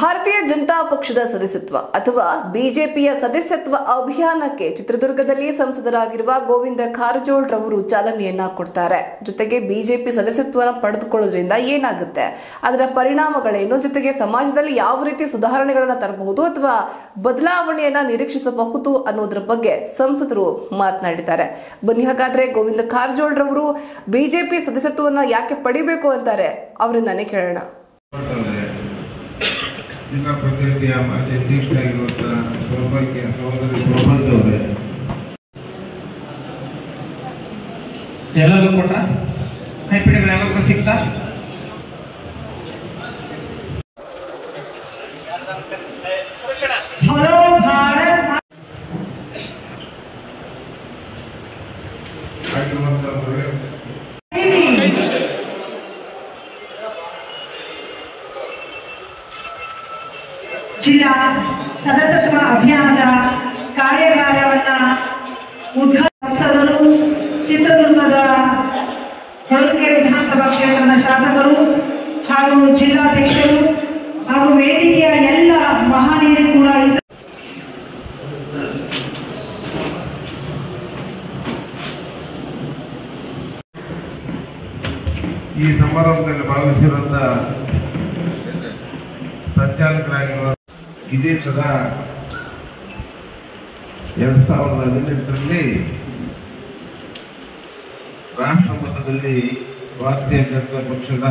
ಭಾರತೀಯ ಜನತಾ ಪಕ್ಷದ ಸದಸ್ಯತ್ವ ಅಥವಾ ಬಿಜೆಪಿಯ ಸದಸ್ಯತ್ವ ಅಭಿಯಾನಕ್ಕೆ ಚಿತ್ರದುರ್ಗದಲ್ಲಿ ಸಂಸದರಾಗಿರುವ ಗೋವಿಂದ ಕಾರಜೋಳ್ ರವರು ಚಾಲನೆಯನ್ನ ಕೊಡ್ತಾರೆ. ಜೊತೆಗೆ ಬಿಜೆಪಿ ಸದಸ್ಯತ್ವನ ಪಡೆದುಕೊಳ್ಳೋದ್ರಿಂದ ಏನಾಗುತ್ತೆ, ಅದರ ಪರಿಣಾಮಗಳೇನು, ಜೊತೆಗೆ ಸಮಾಜದಲ್ಲಿ ಯಾವ ರೀತಿ ಸುಧಾರಣೆಗಳನ್ನು ತರಬಹುದು ಅಥವಾ ಬದಲಾವಣೆಯನ್ನ ನಿರೀಕ್ಷಿಸಬಹುದು ಅನ್ನೋದರ ಬಗ್ಗೆ ಸಂಸದರು ಮಾತನಾಡಿದ್ದಾರೆ. ಬನ್ನಿ ಹಾಗಾದ್ರೆ ಗೋವಿಂದ ಕಾರಜೋಳ್ ರವರು ಬಿಜೆಪಿ ಸದಸ್ಯತ್ವವನ್ನ ಯಾಕೆ ಪಡಿಬೇಕು ಅಂತಾರೆ, ಅವರಿಂದಾನೇ ಕೇಳೋಣ. ಜಿಲ್ಲಾ ಪಂಚಾಯತಿಯ ಮಾಜಿ ಅಧ್ಯಕ್ಷರಾಗಿರುವಂತಹ ಸೌಭಾಗ್ಯ ಸಹೋದರಿ ಸೌಭಾಗ್ಯ ಅವರೇ, ಎಲ್ಲರೂ ಕೊಟ್ಟ ಕೈಪಿಡಿಗಳು ಎಲ್ಲರಿಗೂ ಸಿಗ್ತಾ ಜಿಲ್ಲಾ ಸದಸ್ಯತ್ವ ಅಭಿಯಾನದ ಕಾರ್ಯಾಗಾರವನ್ನ ಉದ್ಘಾಟಿಸಿದರು. ಚಿತ್ರದುರ್ಗದ ಹೊಳಲ್ಕೆರೆ ವಿಧಾನಸಭಾ ಕ್ಷೇತ್ರದ ಶಾಸಕರು ಹಾಗೂ ಜಿಲ್ಲಾಧ್ಯಕ್ಷರು ಹಾಗೂ ವೇದಿಕೆಯ ಎಲ್ಲ ಮಹನೀಯರು ಕೂಡ ಈ ಸಮಾರಂಭದಲ್ಲಿ ಭಾಗವಹಿಸಿರುವಂತಹ ಸಂಚಾಲಕರಾಗಿರುವ ಇದೇ ತರ 2018ರಲ್ಲಿ ರಾಷ್ಟ್ರ ಮಟ್ಟದಲ್ಲಿ ಭಾರತೀಯ ಜನತಾ ಪಕ್ಷದ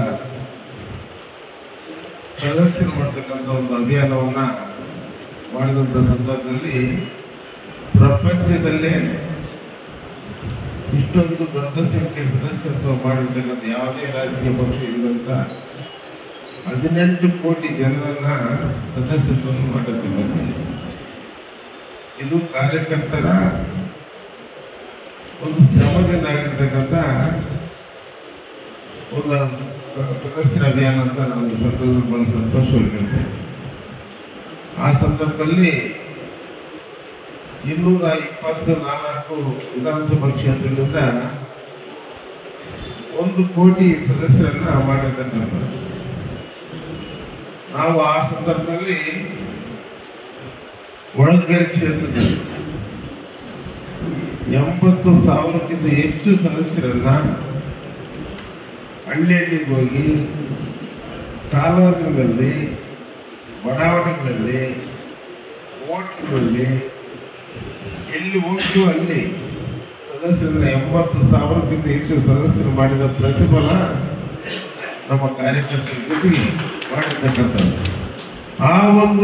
ಸದಸ್ಯರು ಮಾಡತಕ್ಕಂಥ ಒಂದು ಅಭಿಯಾನವನ್ನ ಮಾಡಿದಂಥ ಸಂದರ್ಭದಲ್ಲಿ ಪ್ರಪಂಚದಲ್ಲೇ ಇಷ್ಟೊಂದು ದೊಡ್ಡ ಸಂಖ್ಯೆ ಸದಸ್ಯತ್ವ ಮಾಡಿರ್ತಕ್ಕಂಥ ಯಾವುದೇ ರಾಜಕೀಯ ಪಕ್ಷ ಇರುವಂತ 18 ಕೋಟಿ ಜನರನ್ನ ಸದಸ್ಯತ್ವವನ್ನು ಮಾಡುತ್ತಿದ್ದಾರೆ. ಇದು ಕಾರ್ಯಕರ್ತರ ಒಂದು ಶ್ರಮದಿಂದಾಗಿರ್ತಕ್ಕಂಥ ಒಂದು ಸದಸ್ಯರ ಅಭಿಯಾನ ಅಂತ ನಾನು ಸಂದರ್ಭದಲ್ಲಿ ಸಂತೋಷವಾಗಿರ್ತೇನೆ. ಆ ಸಂದರ್ಭದಲ್ಲಿ 224 ವಿಧಾನಸಭಾ ಕ್ಷೇತ್ರದಿಂದ 1 ಕೋಟಿ ಸದಸ್ಯರನ್ನ ಮಾಡಿರ್ತಕ್ಕಂಥದ್ದು. ನಾವು ಆ ಸಂದರ್ಭದಲ್ಲಿ ಹೊಳಲ್ಕೆರೆ ಕ್ಷೇತ್ರದಲ್ಲಿ 80,000ಕ್ಕಿಂತ ಹೆಚ್ಚು ಸದಸ್ಯರನ್ನ ಹಳ್ಳಿಗೆ ಹೋಗಿ ತಾಲೂಕಿನಲ್ಲಿ, ಬಡಾವಣೆಗಳಲ್ಲಿ, ಓಟ್ಗಳಲ್ಲಿ ಎಲ್ಲಿ ಹೋಗ್ತು ಅಲ್ಲಿ ಸದಸ್ಯರನ್ನ 80,000ಕ್ಕಿಂತ ಹೆಚ್ಚು ಸದಸ್ಯರು ಮಾಡಿದ ಪ್ರತಿಫಲ ನಮ್ಮ ಕಾರ್ಯಕರ್ತರ ಜೊತೆಗೆ ಮಾಡಿರ್ತಕ್ಕಂಥದ್ದು. ಆ ಒಂದು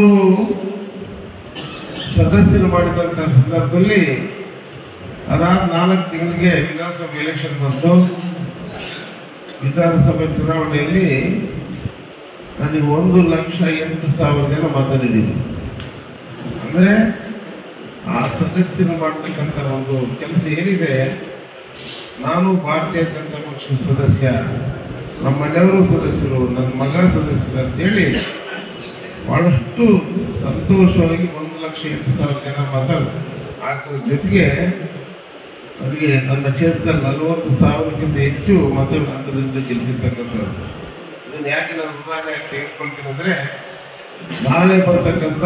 ಸದಸ್ಯರು ಮಾಡಿದಂಥ ಸಂದರ್ಭದಲ್ಲಿ ಅದಾದ 4 ತಿಂಗಳಿಗೆ ವಿಧಾನಸಭೆ ಎಲೆಕ್ಷನ್ ಬಂತು. ವಿಧಾನಸಭೆ ಚುನಾವಣೆಯಲ್ಲಿ ನನಗೆ 1,08,000 ಜನ ಮತ ನೀಡಿದ್ರು. ಅಂದರೆ ಆ ಸದಸ್ಯರು ಮಾಡ್ತಕ್ಕಂಥ ಒಂದು ಕೆಲಸ ಏನಿದೆ, ನಾನು ಭಾರತೀಯ ಜನತಾ ಪಕ್ಷದ ಸದಸ್ಯ, ನಮ್ಮ ಮನೆಯವರು ಸದಸ್ಯರು, ನನ್ನ ಮಗ ಸದಸ್ಯರು ಅಂತೇಳಿ ಬಹಳಷ್ಟು ಸಂತೋಷವಾಗಿ 1,08,000 ಜನ ಮತ ಹಾಕೋದ್ರ ಜೊತೆಗೆ ಅವರಿಗೆ ನನ್ನ ಕ್ಷೇತ್ರದಲ್ಲಿ 40,000ಕ್ಕಿಂತ ಹೆಚ್ಚು ಮತಗಳ ಅಂತರದಿಂದ ಗೆಲ್ಲಿಸಿರ್ತಕ್ಕಂಥದ್ದು. ಇದನ್ನು ಯಾಕೆ ನಾನು ಉದಾಹರಣೆಯಾಗಿ ತೆಗೆದುಕೊಳ್ತೀನಿ ಅಂದರೆ, ನಾಳೆ ಬರ್ತಕ್ಕಂಥ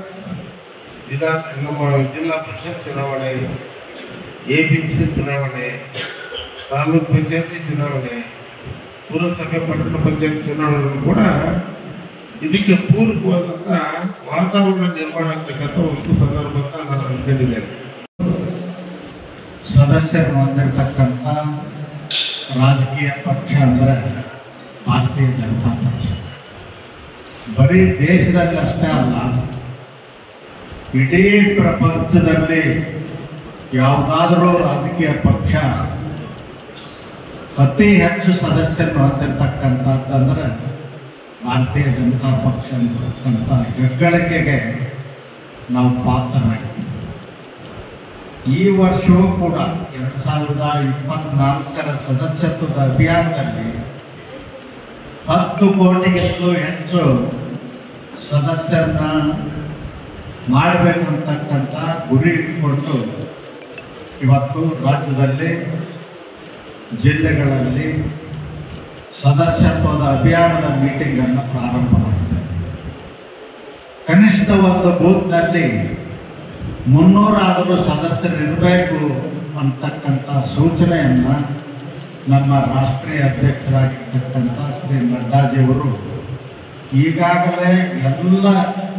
ನಮ್ಮ ಜಿಲ್ಲಾ ಪರಿಷತ್ ಚುನಾವಣೆ, APMC ಚುನಾವಣೆ, ತಾಲೂಕ್ ಪಂಚಾಯತಿ ಚುನಾವಣೆ, ಪುರಸಭೆ, ಪಟ್ಟಣ ಪಂಚಾಯತ್ ಚುನಾವಣೆಗಳು ಕೂಡ ಇದಕ್ಕೆ ಪೂರಕವಾದಂಥ ವಾತಾವರಣ ನಿರ್ಮಾಣ ಆಗ್ತಕ್ಕಂಥ ಒಂದು ಸಂದರ್ಭ ಅಂತ ನಾನು ಅಂದ್ಕೊಂಡಿದ್ದೇನೆ. ಸದಸ್ಯರು ಹೊಂದಿರತಕ್ಕಂಥ ರಾಜಕೀಯ ಪಕ್ಷ ಅಂದರೆ ಭಾರತೀಯ ಜನತಾ ಪಕ್ಷ. ಬರೀ ದೇಶದಲ್ಲಿ ಅಷ್ಟೇ ಅಲ್ಲ, ಇಡೀ ಪ್ರಪಂಚದಲ್ಲಿ ಯಾವುದಾದರೂ ರಾಜಕೀಯ ಪಕ್ಷ ಅತಿ ಹೆಚ್ಚು ಸದಸ್ಯರು ಹೊಂದಿರತಕ್ಕಂಥದ್ದಂದ್ರೆ ಭಾರತೀಯ ಜನತಾ ಪಕ್ಷ ಅಂತಕ್ಕಂಥ ಹೆಗ್ಗಳಿಕೆಗೆ ನಾವು ಪಾತ್ರರಾಗಿದ್ದೀವಿ. ಈ ವರ್ಷವೂ ಕೂಡ 2024ರ ಸದಸ್ಯತ್ವದ ಅಭಿಯಾನದಲ್ಲಿ 10 ಕೋಟಿಗಿಂತಲೂ ಹೆಚ್ಚು ಸದಸ್ಯರನ್ನ ಮಾಡಬೇಕಂತಕ್ಕಂಥ ಗುರಿ ಇಟ್ಟುಕೊಂಡು ಇವತ್ತು ರಾಜ್ಯದಲ್ಲಿ ಜಿಲ್ಲೆಗಳಲ್ಲಿ ಸದಸ್ಯತ್ವದ ಅಭಿಯಾನದ ಮೀಟಿಂಗ್ ಅನ್ನು ಪ್ರಾರಂಭ ಮಾಡಿದೆ. ಕನಿಷ್ಠ ಒಂದು ಬೂತ್ನಲ್ಲಿ 300 ಆದರೂ ಸದಸ್ಯರು ಇರಬೇಕು ಅಂತಕ್ಕಂಥ ಸೂಚನೆಯನ್ನು ನಮ್ಮ ರಾಷ್ಟ್ರೀಯ ಅಧ್ಯಕ್ಷರಾಗಿರ್ತಕ್ಕಂಥ ಶ್ರೀ ನಡ್ಡಾಜಿಯವರು ಈಗಾಗಲೇ ಎಲ್ಲ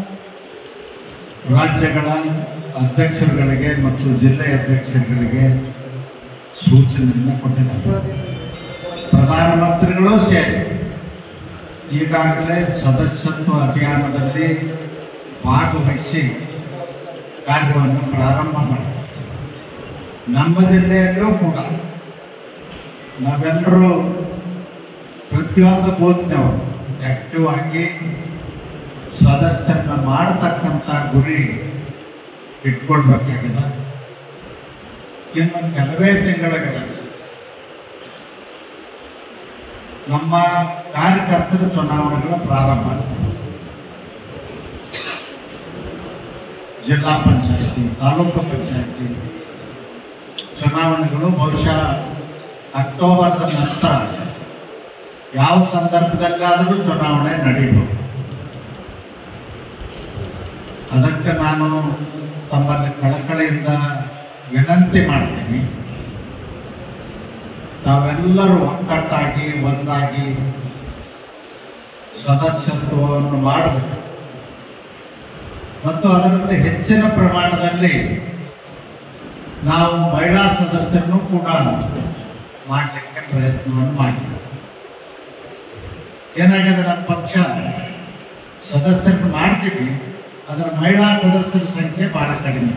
ರಾಜ್ಯಗಳ ಅಧ್ಯಕ್ಷರುಗಳಿಗೆ ಮತ್ತು ಜಿಲ್ಲೆಯ ಅಧ್ಯಕ್ಷರುಗಳಿಗೆ ಸೂಚನೆಯನ್ನು ಕೊಟ್ಟಿದ್ದಾರೆ. ಪ್ರಧಾನಮಂತ್ರಿಗಳು ಸೇರಿ ಈಗಾಗಲೇ ಸದಸ್ಯತ್ವ ಅಭಿಯಾನದಲ್ಲಿ ಭಾಗವಹಿಸಿ ಕಾರ್ಯವನ್ನು ಪ್ರಾರಂಭ ಮಾಡಿದ್ದಾರೆ. ನಮ್ಮ ಜಿಲ್ಲೆಯಲ್ಲೂ ಕೂಡ ನಾವೆಲ್ಲರೂ ಪ್ರತಿಯೊಂದು ಬೂತ್ನವರು ಆಕ್ಟಿವ್ ಆಗಿ ಸದಸ್ಯರನ್ನ ಮಾಡತಕ್ಕಂಥ ಗುರಿ ಇಟ್ಕೊಳ್ಬೇಕಾಗಿದೆ. ಇನ್ನು ಕೆಲವೇ ತಿಂಗಳಲ್ಲಿ ನಮ್ಮ ಕಾರ್ಯಕರ್ತರ ಚುನಾವಣೆಗಳ ಪ್ರಾರಂಭ ಆಗ್ತದೆ. ಜಿಲ್ಲಾ ಪಂಚಾಯತಿ, ತಾಲೂಕು ಪಂಚಾಯತಿ ಚುನಾವಣೆಗಳು ಬಹುಶಃ ಅಕ್ಟೋಬರ್ದ ನಂತರ ಯಾವ ಸಂದರ್ಭದಲ್ಲಾದರೂ ಚುನಾವಣೆ ನಡೆಯಬಹುದು. ಅದಕ್ಕೆ ನಾನು ತಮ್ಮಲ್ಲಿ ಕಳಕಳಿಯಿಂದ ವಿನಂತಿ ಮಾಡ್ತೀನಿ, ತಾವೆಲ್ಲರೂ ಒಗ್ಗಟ್ಟಾಗಿ ಒಂದಾಗಿ ಸದಸ್ಯತ್ವವನ್ನು ಮಾಡಬೇಕು ಮತ್ತು ಅದರಲ್ಲಿ ಹೆಚ್ಚಿನ ಪ್ರಮಾಣದಲ್ಲಿ ನಾವು ಮಹಿಳಾ ಸದಸ್ಯರನ್ನು ಕೂಡ ಮಾಡಲಿಕ್ಕೆ ಪ್ರಯತ್ನವನ್ನು ಮಾಡಿ. ಏನಾಗಿದೆ, ನಮ್ಮ ಪಕ್ಷ ಸದಸ್ಯರನ್ನು ಮಾಡ್ತೀವಿ, ಅದರ ಮಹಿಳಾ ಸದಸ್ಯರ ಸಂಖ್ಯೆ ಬಹಳ ಕಡಿಮೆ.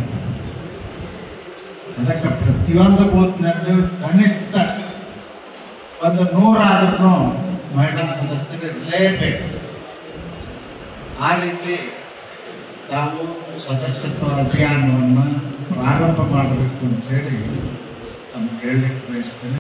ಅದಕ್ಕೆ ಪ್ರತಿಯೊಂದು ಬೂತ್ನಲ್ಲಿ ಕನಿಷ್ಠ ಒಂದು 100 ಆದ್ರೂ ಮಹಿಳಾ ಸದಸ್ಯರು ಇರಲೇಬೇಕು. ಆ ರೀತಿ ತಾವು ಸದಸ್ಯತ್ವ ಅಭಿಯಾನವನ್ನು ಪ್ರಾರಂಭ ಮಾಡಬೇಕು ಅಂತೇಳಿ ತಮ್ಗೆ ಹೇಳಲಿಕ್ಕೆ ಬಯಸ್ತೇನೆ.